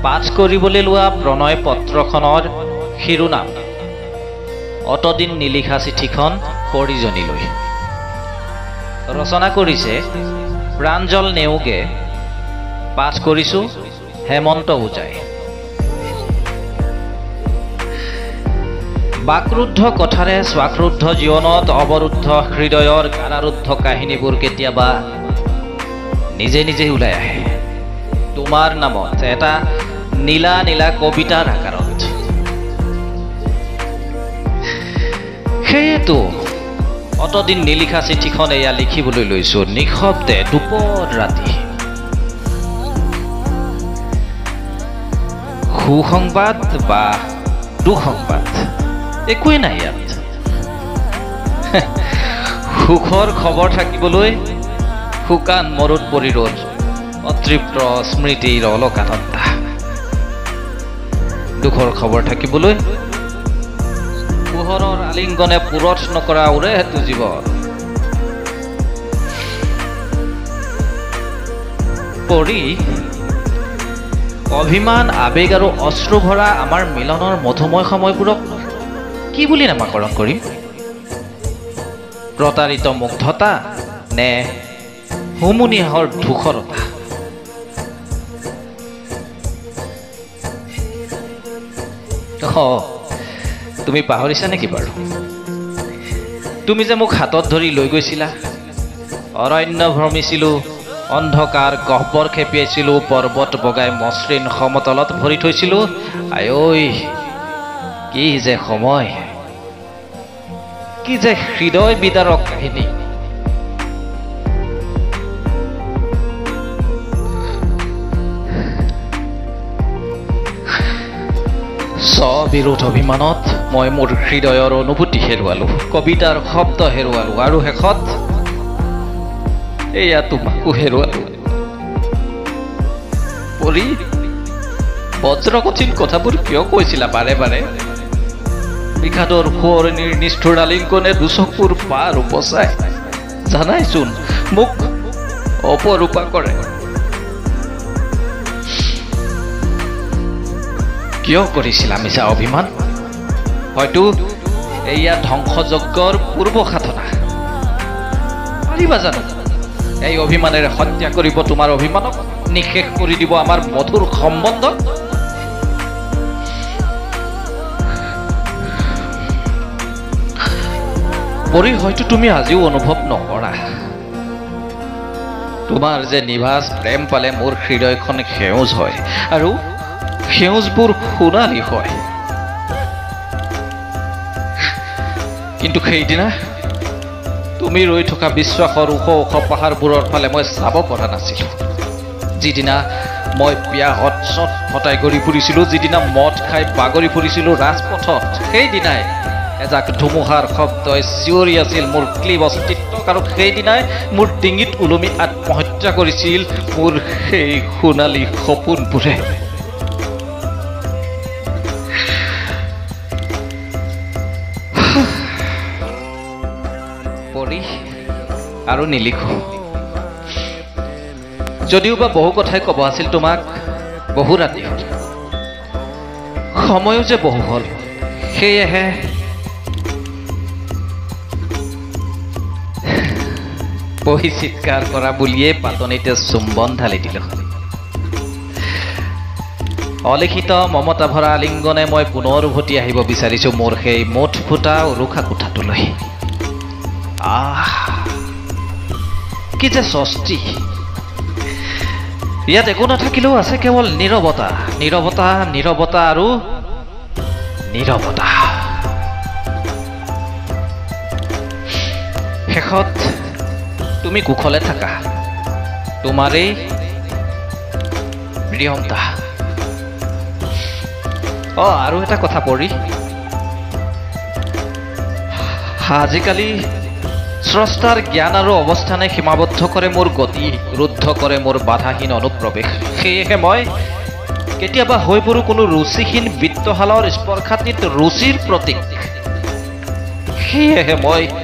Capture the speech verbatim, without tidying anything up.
পাঠ কৰিবলৈ লোৱা প্ৰণয় পত্ৰখনৰ শিৰোনাম অতদিন নিলিখা চিঠিখন সৰিজনীলৈ। ৰচনা কৰিছে প্ৰাঞ্জল নেওগে, পাঠ কৰিছো হেমন্ত ওজাই। বাকৰুদ্ধ কথাৰে স্বাকৰুদ্ধ জীৱনত অৱৰুদ্ধ হৃদয়ৰ কাৰাৰুদ্ধ কাহিনীবোৰ কেতিয়াবা নিজে নিজে ওলাই আহে তোমাৰ নামত এটা নীলা নীলা কবিতাৰ আকাৰত। সেয়েতো অতদিন নিলিখা চিঠিখন এয়া লিখিবলৈ লৈছো নিশব্দে দুপৰ ৰাতি। সুসংবাদ বা দুঃসংবাদ একোৱেই নাই ইয়াত। সুখৰ খবৰ থাকিবলৈ শুকান মৰুত পৰি ৰ'ল অতৃপ্ত স্মৃতিৰ অলকানন্দা। দুখৰ খবৰ থাকিবলৈ পোহৰৰ আলিংগনে পুৰঠ নকৰা উৰে হেতু জীৱন। পৰি অভিমান আবেগ আৰু অশ্ৰু ভৰা আমাৰ মিলনৰ মধুময় সময়বোৰক কি বুলি নামাকৰণ কৰিম? প্ৰতাৰিত মুগ্ধতা নে হুমুনিয়াহৰ ধূসৰতা? তুমি পাহৰিছা নেকি বাৰু? তুমি যে মোক হাতত ধৰি লৈ গৈছিলা, অৰণ্য ভ্ৰমিছিলো, অন্ধকাৰ গহ্বৰ খেপিয়াইছিলো, পৰ্বত বগাই মসৃণ সমতলত ভৰি থৈছিলো। আঐ কি যে সময়, কি যে হৃদয় বিদাৰক কাহিনী। স্ববিৰোধ অভিমানত মই মোৰ হৃদয়ৰ অনুভূতি হেৰুৱালো, কবিতাৰ শব্দ হেৰুৱালো, আৰু শেষত এয়া তোমাকো হেৰুৱালো। পৰি বজ্ৰ কঠিন কথাবোৰ কিয় কৈছিলা বাৰে বাৰে? বিষাদৰ সোঁৱৰণিৰ নিষ্ঠুৰ আলিংগনে দুচকুৰ পাৰ উপচাই জানাইচোন মোক অপৰূপা কৰে। কিয় কৰিছিলা মিছা অভিমান? হয়তো এয়া ধ্বংসযজ্ঞৰ পূৰ্ব সাধনা। পাৰিবা জানো এই অভিমানেৰে হত্যা কৰিব তোমাৰ অভিমানক, নিশেষ কৰি দিব আমাৰ মধুৰ সম্বন্ধক? পৰি হয়তো তুমি আজিও অনুভৱ নকৰা, তোমাৰ যে নিভাঁজ প্ৰেম পালে মোৰ হৃদয়খন সেউজ হয় আৰু সেউজবোৰ সোণালী হয়। কিন্তু সেইদিনা তুমি ৰৈ থকা বিশ্বাসৰ ওখ ওখ পাহাৰবোৰৰ ফালে মই চাব পৰা নাছিলো। যিদিনা মই পিয়াহত চট ফটাই কৰি ফুৰিছিলো, যিদিনা মদ খাই বাগৰি ফুৰিছিলো ৰাজপথত, সেইদিনাই এজাক ধুমুহাৰ শব্দই চিঞৰি আছিল মোৰ ক্লিব অস্তিত্বক, আৰু সেইদিনাই মোৰ ডিঙিত ওলমি আত্মহত্যা কৰিছিল মোৰ সেই সোণালী সপোনবোৰে। পৰি আৰু নিলিখো, যদিও বা বহু কথাই ক'ব আছিল তোমাক, বহু ৰাতি হ'ল, সময়ো যে বহু হ'ল, সেয়েহে পঢ়ি চিৎকাৰ কৰা বুলিয়ে পাতনিতে চুম্বন ঢালি দিলো। অলিখিত মমতা ভৰা আলিংগনে মই পুনৰ উভতি আহিব বিচাৰিছো মোৰ সেই মুঠ ফুটা উৰুষা কোঠাটোলৈ। আহ কি যে স্বস্তি, ইয়াত একো নাথাকিলেও আছে কেৱল নীৰৱতা, নীৰৱতা, নীৰৱতা আৰু নীৰৱতা। শেষত তুমি কুশলে থাকা, তোমাৰেই প্ৰিয়মতা। অ আৰু এটা কথা পৰি, আজিকালি স্ৰষ্টাৰ জ্ঞান আৰু অৱস্থানে সীমাবদ্ধ কৰে মোৰ গতি, ৰুদ্ধ কৰে মোৰ বাধাহীন অনুপ্ৰৱেশ। সেয়েহে মই কেতিয়াবা হৈ পৰো কোনো ৰুচিহীন বিত্তশালৰ স্পৰ্শাতীত ৰুচিৰ প্ৰতীক। সেয়েহে মই